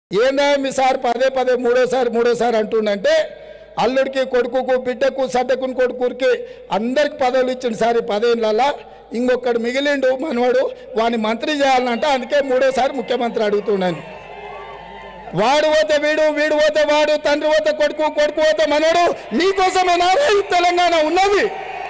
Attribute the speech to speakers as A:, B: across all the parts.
A: ఏందా మీ సార్ పదే పదే మూడోసారి అంటుండంటే అల్లుడికి కొడుకుకు బిడ్డకు సడ్డకుని కొడుకురికి అందరికి పదవులు ఇచ్చిండు సార్ ఈ 10 ఏళ్ళ ఇంకొకడు మిగిలిండు మనవాడు వాని మంత్రి చేయాలంటే అందుకే మూడోసారి ముఖ్యమంత్రి అడుగుతున్నాను వాడు పోతే వీడు వీడు పోతే వాడు తండ్రి పోతే కొడుకు కొడుకు పోతే మనవాడు నీకోసమేనా తెలంగాణ ఉన్నది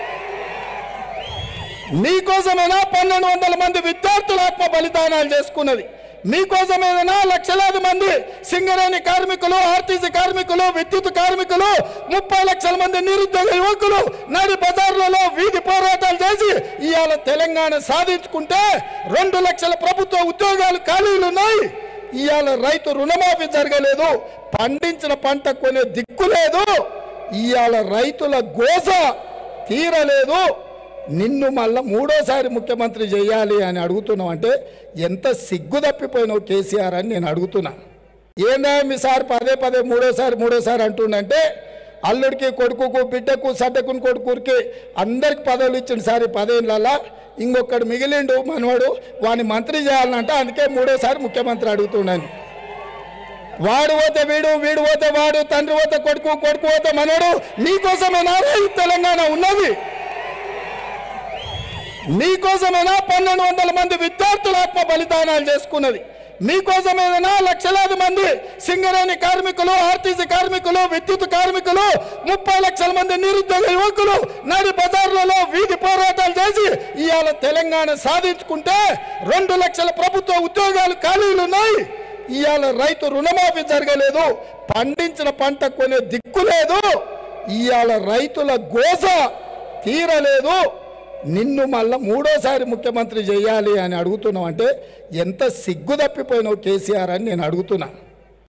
A: నీకోసమేనా 1200 మంది విద్యార్థుల ఆత్మ బలిదానాలు చేసుకున్నది మీకోసమేనా లక్షలాది మంది సింగరేణి కార్మికులు ఆర్టీసీ కార్మికులు విద్యుత్ కార్మికులు 30 లక్షల మంది నిరుద్యోగ యువకులు నడి బజార్లలో వీధి పోరాటాలు చేసి ఇవాళ తెలంగాణ సాధించుకుంటే 2 లక్షల ప్రభుత్వ ఉద్యోగాలు ఖాళీలు ఉన్నాయి ఇవాళ రైతు రుణమాఫీ జరగలేదు పండించిన పంట కొనే దిక్కు లేదు ఇవాళ రైతుల గోస తీరలేదు నిన్ను మళ్ళా మూడోసారి ముఖ్యమంత్రి చేయాలి అని అడుగుతున్నావు అంటే ఎంత సిగ్గు తప్పిపోయినావు కేసీఆర్ అని నేను అడుగుతున్నా ఏందా మీ సార్ పదే పదే మూడోసారి అంటుండంటే అల్లుడికి కొడుకుకు బిడ్డకు సడ్డకుని కొడుకురికి అందరికి పదవులు ఇచ్చిండు సార్ ఈ 10 ఏళ్ళ ఇంకొకడు మిగిలిండు మనవాడు వాని మంత్రి చేయాలంటే అందుకే మూడోసారి ముఖ్యమంత్రి అడుగుతున్నాను వాడు పోతే వీడు వీడు పోతే వాడు తండ్రి పోతే కొడుకు కొడుకు పోతే మనవాడు నీకోసమేనా తెలంగాణ ఉన్నది మీకోసమేనా 1200 మంది విద్యార్థుల ఆత్మ బలిదానాలు చేసుకున్నది మీకోసమేనా లక్షలాది మంది సింగరేణి కార్మికులు ఆర్టీసీ కార్మికులు విద్యుత్ కార్మికులు 30 లక్షల మంది నిరుద్యోగ యువకులు నడి బజార్లలో వీధి పోరాటాలు చేసి ఇవాళ తెలంగాణ సాధించుకుంటే 2 లక్షల ప్రభుత్వ ఉద్యోగాలు ఖాళీలు ఉన్నాయి ఇవాళ రైతు రుణమాఫీ జరగలేదు పండించిన పంట కొనే దిక్కు లేదు ఇవాళ రైతుల గోస తీరలేదు నిన్ను మళ్ళా మూడోసారి ముఖ్యమంత్రి చేయాలి అని అడుగుతున్నావు అంటే ఎంత సిగ్గు తప్పిపోయినావు కేసీఆర్ అని నేను అడుగుతున్నా